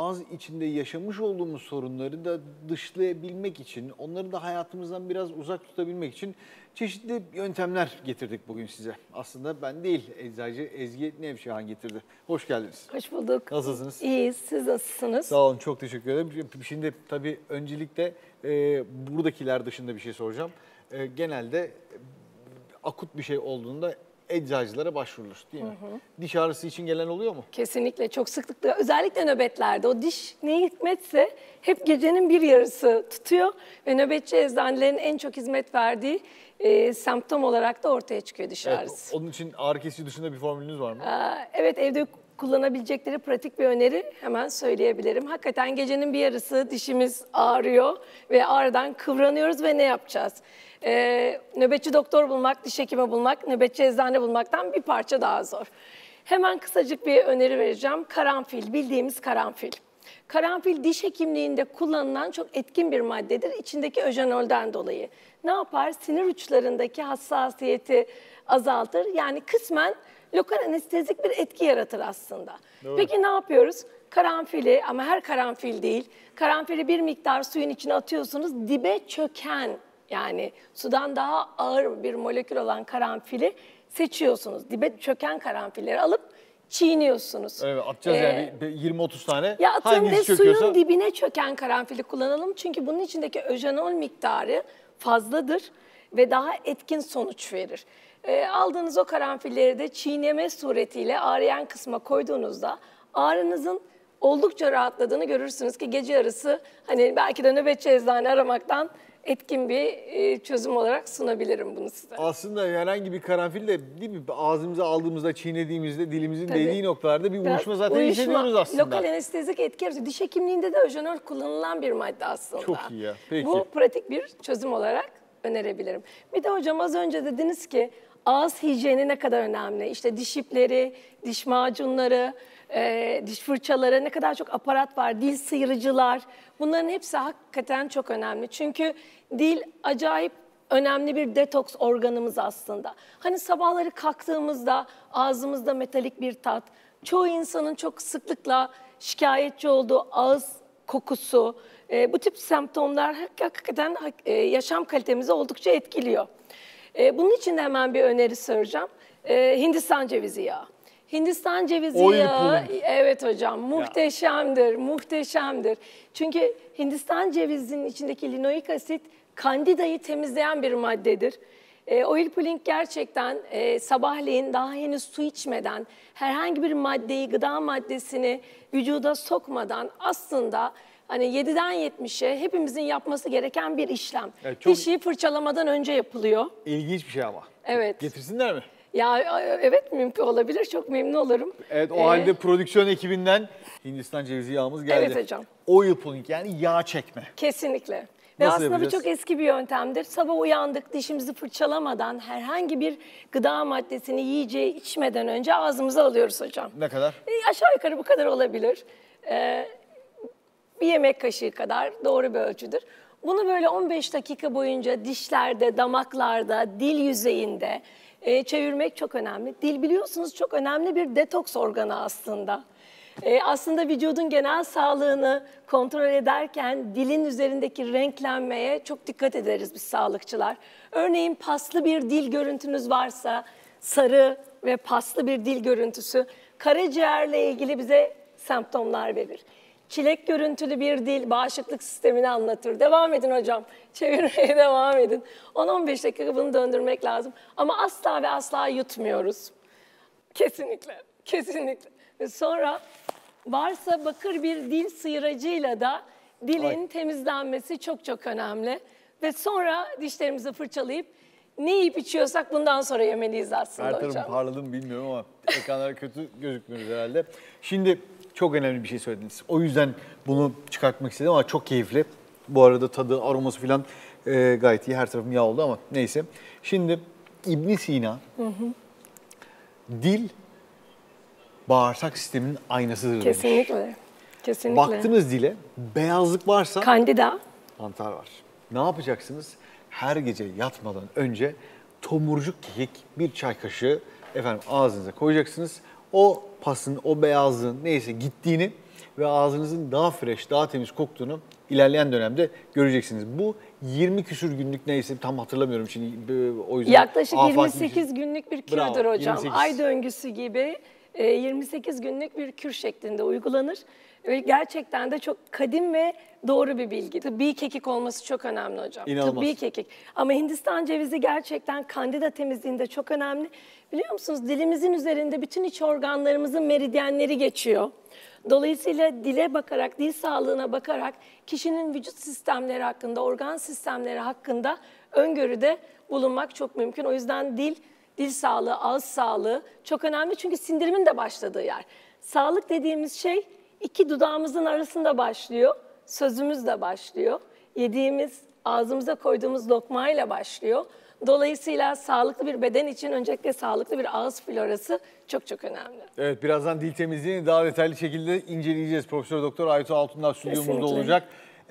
ağız içinde yaşamış olduğumuz sorunları da dışlayabilmek için, onları da hayatımızdan biraz uzak tutabilmek için çeşitli yöntemler getirdik bugün size. Aslında ben değil, eczacı Ezgi Nevşahan getirdi. Hoş geldiniz. Hoş bulduk. Nasılsınız? İyiyiz. Siz nasılsınız? Sağ olun, çok teşekkür ederim. Şimdi tabii öncelikle buradakiler dışında bir şey soracağım. Genelde akut bir şey olduğunda eczacılara başvurulur değil mi? Diş ağrısı için gelen oluyor mu? Kesinlikle çok sıklıkla, özellikle nöbetlerde o diş ne hikmetse hep gecenin bir yarısı tutuyor ve nöbetçi eczanelerin en çok hizmet verdiği semptom olarak da ortaya çıkıyor diş ağrısı. Onun için ağrı kesici dışında bir formülünüz var mı? Evet, evde kullanabilecekleri pratik bir öneri hemen söyleyebilirim. Hakikaten gecenin bir yarısı dişimiz ağrıyor ve ağrıdan kıvranıyoruz ve ne yapacağız? Nöbetçi doktor bulmak, diş hekimi bulmak, nöbetçi eczane bulmaktan bir parça daha zor. Hemen kısacık bir öneri vereceğim. Karanfil, bildiğimiz karanfil. Karanfil diş hekimliğinde kullanılan çok etkin bir maddedir. İçindeki öjenolden dolayı. Ne yapar? Sinir uçlarındaki hassasiyeti azaltır. Yani kısmen lokal anestezik bir etki yaratır aslında. Doğru. Peki ne yapıyoruz? Karanfili, ama her karanfil değil, karanfili bir miktar suyun içine atıyorsunuz, dibe çöken, yani sudan daha ağır bir molekül olan karanfili seçiyorsunuz. Dibe çöken karanfilleri alıp çiğniyorsunuz. Evet, atacağız yani 20-30 tane. Ya atın ve çöküyorsa... suyun dibine çöken karanfili kullanalım. Çünkü bunun içindeki öjenol miktarı fazladır ve daha etkin sonuç verir. Aldığınız o karanfilleri de çiğneme suretiyle ağrıyan kısma koyduğunuzda ağrınızın oldukça rahatladığını görürsünüz ki gece yarısı hani belki de nöbetçi eczane aramaktan etkin bir çözüm olarak sunabilirim bunu size. Aslında herhangi bir karanfil de değil mi? Ağzımıza aldığımızda, çiğnediğimizde dilimizin değdiği noktalarda bir uyuşma zaten hissediyoruz aslında. Lokal anestezik etki yaratıyor. Diş hekimliğinde de öjenol kullanılan bir madde aslında. Çok iyi ya. Peki. Bu pratik bir çözüm olarak önerebilirim. Bir de hocam az önce dediniz ki ağız hijyeni ne kadar önemli. İşte diş ipleri, diş macunları, diş fırçaları, ne kadar çok aparat var, dil sıyırıcılar. Bunların hepsi hakikaten çok önemli. Çünkü dil acayip önemli bir detoks organımız aslında. Hani sabahları kalktığımızda ağzımızda metalik bir tat, çoğu insanın çok sıklıkla şikayetçi olduğu ağız kokusu, bu tip semptomlar hakikaten yaşam kalitemizi oldukça etkiliyor. Bunun için de hemen bir öneri soracağım. Hindistan cevizi yağı. Hindistan cevizi yağı, evet hocam, muhteşemdir, muhteşemdir. Çünkü Hindistan cevizinin içindeki linoik asit kandidayı temizleyen bir maddedir. Oil pulling gerçekten sabahleyin daha henüz su içmeden, herhangi bir maddeyi, gıda maddesini vücuda sokmadan aslında hani 7'den 70'e hepimizin yapması gereken bir işlem. Evet, dişi fırçalamadan önce yapılıyor. İlginç bir şey ama. Evet. Getirsinler mi? Ya evet, mümkün olabilir. Çok memnun olurum. Evet, o halde prodüksiyon ekibinden Hindistan cevizi yağımız geldi. Evet hocam. Oil pulling, yani yağ çekme. Kesinlikle. Ve Nasıl aslında yapacağız? bu çok eski bir yöntemdir. Sabah uyandık, dişimizi fırçalamadan herhangi bir gıda maddesini yiyeceği içmeden önce ağzımıza alıyoruz hocam. Ne kadar? Aşağı yukarı bu kadar olabilir. Bir yemek kaşığı kadar doğru bir ölçüdür. Bunu böyle 15 dakika boyunca dişlerde, damaklarda, dil yüzeyinde çevirmek çok önemli. Dil biliyorsunuz çok önemli bir detoks organı aslında. Aslında vücudun genel sağlığını kontrol ederken dilin üzerindeki renklenmeye çok dikkat ederiz biz sağlıkçılar. Örneğin paslı bir dil görüntünüz varsa, sarı ve paslı bir dil görüntüsü karaciğerle ilgili bize semptomlar verir. Çilek görüntülü bir dil bağışıklık sistemini anlatır. Devam edin hocam. Çevirmeye devam edin. 10-15 dakika bunu döndürmek lazım. Ama asla ve asla yutmuyoruz. Kesinlikle. Kesinlikle. Ve sonra varsa bakır bir dil sıyıracıyla da dilin temizlenmesi çok çok önemli. Ve sonra dişlerimizi fırçalayıp ne yiyip içiyorsak bundan sonra yemeliyiz aslında hocam. Her tarafım parladı mı bilmiyorum ama ekranlara kötü gözükmüyoruz herhalde. Şimdi çok önemli bir şey söylediniz. O yüzden bunu çıkartmak istedim ama çok keyifli. Bu arada tadı, aroması falan gayet iyi. Her tarafım yağ oldu ama neyse. Şimdi İbn Sina, dil bağırsak sisteminin aynasıdır demiş. Kesinlikle. Kesinlikle. Baktınız dile, beyazlık varsa Kandida, mantar var. Ne yapacaksınız? Her gece yatmadan önce tomurcuk kekik bir çay kaşığı ağzınıza koyacaksınız. O pasın, o beyazlığın neyse gittiğini ve ağzınızın daha fresh, daha temiz koktuğunu ilerleyen dönemde göreceksiniz. Bu 20 küsür günlük neyse tam hatırlamıyorum şimdi o yüzden. Yaklaşık afaki bir 28 şey. günlük bir Bravo, kürdür hocam. 28. Ay döngüsü gibi 28 günlük bir kür şeklinde uygulanır. Ve gerçekten de çok kadim ve doğru bir bilgi. Tıbbi kekik olması çok önemli hocam. İnanılmaz. Tıbbi kekik. Ama Hindistan cevizi gerçekten kandida temizliğinde çok önemli. Biliyor musunuz dilimizin üzerinde bütün iç organlarımızın meridyenleri geçiyor. Dolayısıyla dile bakarak, dil sağlığına bakarak kişinin vücut sistemleri hakkında, organ sistemleri hakkında öngörüde bulunmak çok mümkün. O yüzden dil sağlığı, ağız sağlığı çok önemli çünkü sindirimin de başladığı yer. Sağlık dediğimiz şey iki dudağımızın arasında başlıyor, sözümüz de başlıyor. Yediğimiz, ağzımıza koyduğumuz lokmayla başlıyor. Dolayısıyla sağlıklı bir beden için öncelikle sağlıklı bir ağız florası çok çok önemli. Evet, birazdan dil temizliğini daha detaylı şekilde inceleyeceğiz. Profesör Doktor Aytu Altundağ stüdyomuzda Kesinlikle. olacak.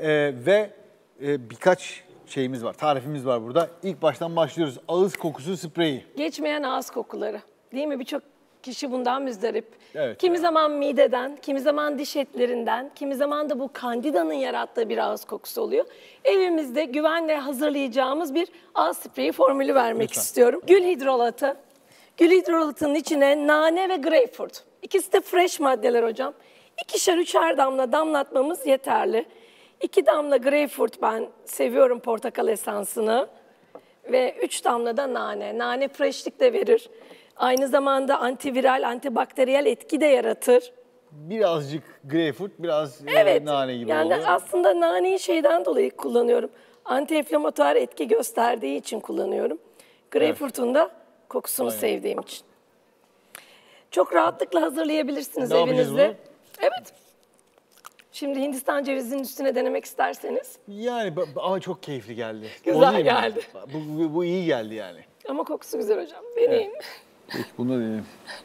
Birkaç şeyimiz var, tarifimiz var burada. İlk baştan başlıyoruz. Ağız kokusu spreyi. Geçmeyen ağız kokuları. Değil mi? Birçok kişi bundan müzdarip. Evet. Kimi zaman mideden, kimi zaman diş etlerinden, kimi zaman da bu kandidanın yarattığı bir ağız kokusu oluyor. Evimizde güvenle hazırlayacağımız bir ağız spreyi formülü vermek Lütfen. istiyorum. Gül hidrolatı. Gül hidrolatının içine nane ve greyfurt. İkisi de fresh maddeler hocam. 2'şer 3'er damla damlatmamız yeterli. 2 damla greyfurt, ben seviyorum portakal esansını. Ve 3 damla da nane. Nane freshlik de verir. Aynı zamanda antiviral, antibakteriyel etki de yaratır. Birazcık greyfurt, biraz Evet, nane gibi yani oldu. aslında naneyi şeyden dolayı kullanıyorum. Anti-enflamatuar etki gösterdiği için kullanıyorum. Greyfurt'un da kokusunu Aynen. sevdiğim için. Çok rahatlıkla hazırlayabilirsiniz Ne yapacağız evinizde. bunu? Evet. Şimdi Hindistan cevizinin üstüne denemek isterseniz. Yani ama çok keyifli geldi. Güzel O değil mi? geldi. Bu iyi geldi yani. Ama kokusu güzel hocam. Deneyin. Bunu da deneyelim.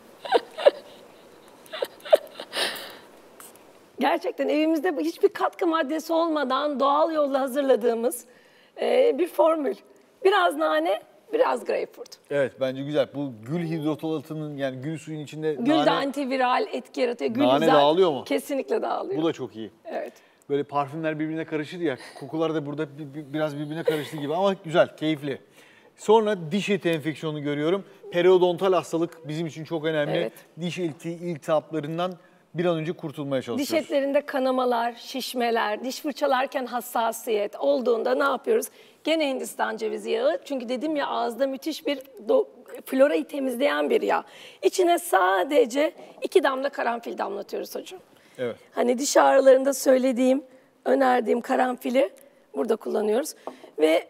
Gerçekten evimizde hiçbir katkı maddesi olmadan doğal yolla hazırladığımız bir formül. Biraz nane, biraz greyfurt. Evet, bence güzel. Bu gül hidrolatının yani gül suyun içinde Gül nane, de antiviral etki yaratıyor. Gül Nane güzel. dağılıyor mu? Kesinlikle dağılıyor. bu da çok iyi. Evet. Böyle parfümler birbirine karışır ya, kokular da burada biraz birbirine karıştı gibi ama güzel, keyifli. Sonra diş eti enfeksiyonu görüyorum. Periodontal hastalık bizim için çok önemli. Evet. Diş iltihaplarından bir an önce kurtulmaya Diş çalışıyoruz. etlerinde kanamalar, şişmeler, diş fırçalarken hassasiyet olduğunda ne yapıyoruz? Gene Hindistan cevizi yağı. Çünkü dedim ya ağızda müthiş bir florayı temizleyen bir yağ. İçine sadece 2 damla karanfil damlatıyoruz hocam. Evet. Hani diş ağrılarında söylediğim, önerdiğim karanfili burada kullanıyoruz. Ve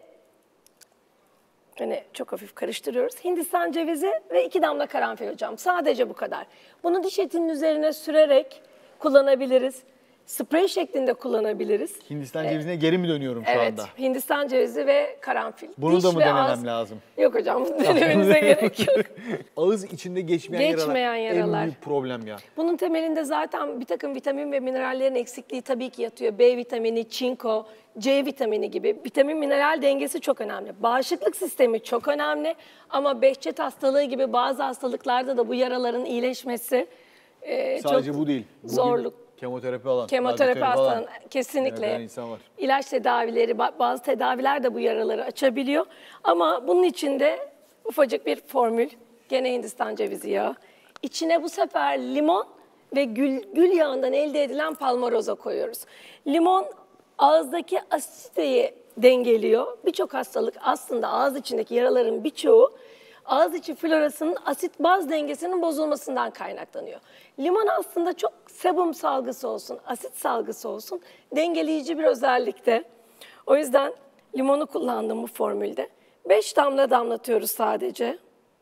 hani çok hafif karıştırıyoruz. Hindistan cevizi ve 2 damla karanfil hocam. Sadece bu kadar. Bunu diş etinin üzerine sürerek kullanabiliriz. Sprey şeklinde kullanabiliriz. Hindistan cevizine geri mi dönüyorum şu Evet, anda? Hindistan cevizi ve karanfil. Bunu Diş da mı ve denemem ağız- lazım? Yok hocam, denemenize gerek yok. Ağız içinde geçmeyen, Geçmeyen yaralar. en büyük problem ya. Bunun temelinde zaten bir takım vitamin ve minerallerin eksikliği tabii ki yatıyor. B vitamini, çinko, C vitamini gibi vitamin mineral dengesi çok önemli. Bağışıklık sistemi çok önemli ama Behçet hastalığı gibi bazı hastalıklarda da bu yaraların iyileşmesi Sadece çok bu değil. Bugün zorluk. Kemoterapi alan, Kemoterapi radyoterapi alan hastalığı kesinlikle. neden insan var. İlaç tedavileri, bazı tedaviler de bu yaraları açabiliyor. Ama bunun içinde ufacık bir formül, gene Hindistan cevizi yağı. İçine bu sefer limon ve gül yağından elde edilen palmaroza koyuyoruz. Limon ağızdaki asiteyi dengeliyor. Birçok hastalık aslında ağız içindeki yaraların birçoğu ağız içi florasının asit baz dengesinin bozulmasından kaynaklanıyor. Limon aslında çok sebum salgısı olsun, asit salgısı olsun dengeleyici bir özellikte. O yüzden limonu kullandım bu formülde. 5 damla damlatıyoruz sadece.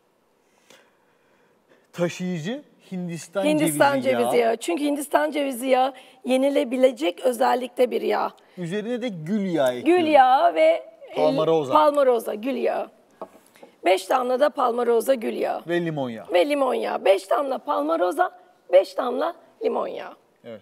Taşıyıcı Hindistan Cevizi yağı. Çünkü Hindistan cevizi yağı yenilebilecek özellikte bir yağ. Üzerine de gül yağı ekliyoruz. Gül yağı ve Palmaroza. Gül yağı. 5 damla da palmaroza gül yağı. Ve limon yağı. Ve limon yağı. 5 damla palmaroza, 5 damla limon yağı. Evet.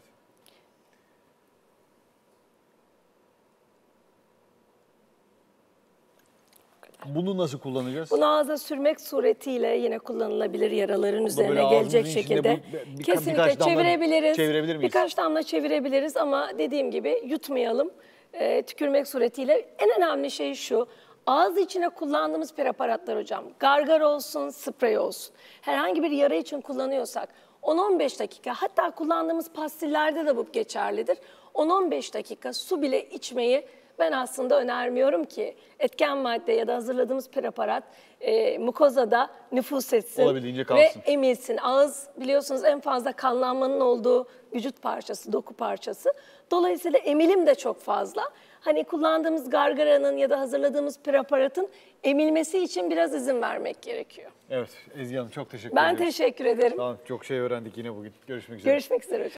Bunu nasıl kullanacağız? Bunu ağza sürmek suretiyle yine kullanılabilir yaraların üzerine böyle gelecek ağzımızın içinde şekilde. Kesinlikle birkaç damla çevirebiliriz. çevirebilir miyiz? Birkaç damla çevirebiliriz ama dediğim gibi yutmayalım. Tükürmek suretiyle en önemli şey şu. Ağız içine kullandığımız preparatlar hocam, gargar olsun, sprey olsun. Herhangi bir yara için kullanıyorsak 10-15 dakika, hatta kullandığımız pastillerde de bu geçerlidir. 10-15 dakika su bile içmeyi ben aslında önermiyorum ki etken madde ya da hazırladığımız preparat mukozada nüfuz etsin Olabildiğince ve kalsın. emilsin. Ağız biliyorsunuz en fazla kanlanmanın olduğu vücut parçası, doku parçası. Dolayısıyla emilim de çok fazla. Hani kullandığımız gargaranın ya da hazırladığımız preparatın emilmesi için biraz izin vermek gerekiyor. Evet Ezgi Hanım çok teşekkür Ben ederiz. teşekkür ederim. Tamam, çok şey öğrendik yine bugün. Görüşmek üzere. Görüşmek üzere hocam.